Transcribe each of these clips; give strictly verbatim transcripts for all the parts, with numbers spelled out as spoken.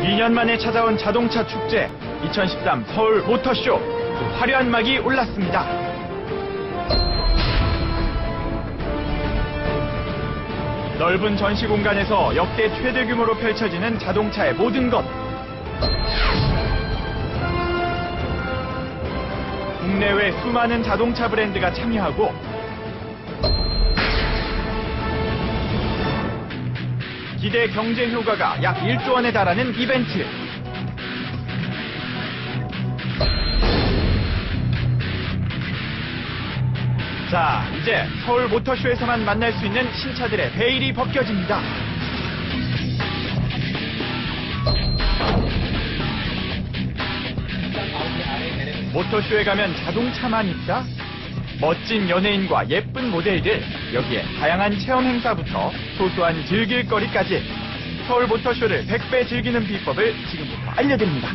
이 년 만에 찾아온 자동차 축제 이천십삼 서울 모터쇼. 그 화려한 막이 올랐습니다. 넓은 전시 공간에서 역대 최대 규모로 펼쳐지는 자동차의 모든 것. 국내외 수많은 자동차 브랜드가 참여하고 기대 경제 효과가 약 일조 원에 달하는 이벤트. 자, 이제 서울 모터쇼에서만 만날 수 있는 신차들의 베일이 벗겨집니다. 모터쇼에 가면 자동차만 있다? 멋진 연예인과 예쁜 모델들, 여기에 다양한 체험 행사부터 소소한 즐길거리까지 서울 모터쇼를 백 배 즐기는 비법을 지금부터 알려드립니다.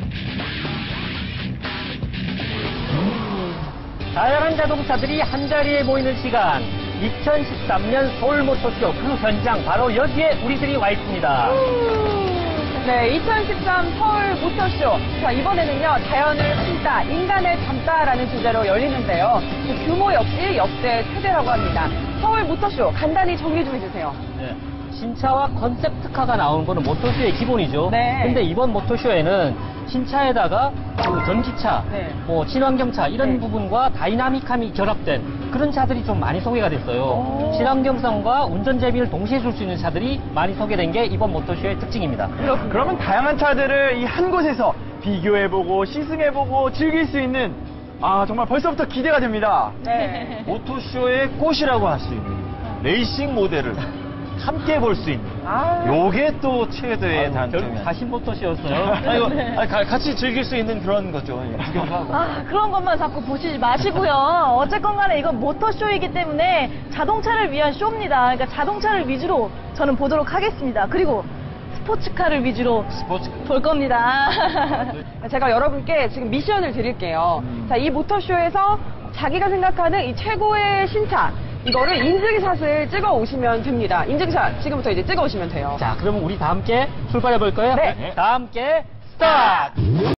다양한 자동차들이 한자리에 모이는 시간, 이천십삼 년 서울 모터쇼 그 현장 바로 여기에 우리들이 와 있습니다. 네, 이천십삼 서울 모터쇼. 자, 이번에는요, 자연을 품다, 인간을 담다라는 주제로 열리는데요. 그 규모 역시 역대 최대라고 합니다. 서울 모터쇼, 간단히 정리 좀 해주세요. 네. 신차와 컨셉트카가 나오는 거는 모터쇼의 기본이죠. 네. 근데 이번 모터쇼에는 신차에다가 그 전기차, 네. 뭐 친환경차 이런 네. 부분과 다이나믹함이 결합된 그런 차들이 좀 많이 소개가 됐어요. 오. 친환경성과 운전 재미를 동시에 줄 수 있는 차들이 많이 소개된 게 이번 모터쇼의 특징입니다. 그렇군요. 그러면 다양한 차들을 이 한 곳에서 비교해보고 시승해보고 즐길 수 있는, 아 정말 벌써부터 기대가 됩니다. 네. 모터쇼의 꽃이라고 할 수 있는 레이싱 모델을 함께 볼 수 있는 아. 요게 또 최대의 결국 단점이에요. 다시 모터쇼였어요. 아, 이거, 네. 아니, 가- 같이 즐길 수 있는 그런 거죠. 예, 구경도 하고. 아, 그런 것만 자꾸 보시지 마시고요. 어쨌건 간에 이건 모터쇼이기 때문에 자동차를 위한 쇼입니다. 그러니까 자동차를 위주로 저는 보도록 하겠습니다. 그리고 스포츠카를 위주로 스포츠. 볼 겁니다. 제가 여러분께 지금 미션을 드릴게요. 자, 이 모터쇼에서 자기가 생각하는 이 최고의 신차, 이거를 인증샷을 찍어 오시면 됩니다. 인증샷 지금부터 이제 찍어 오시면 돼요. 자, 그러면 우리 다 함께 출발해 볼까요? 네. 다 함께 스타트!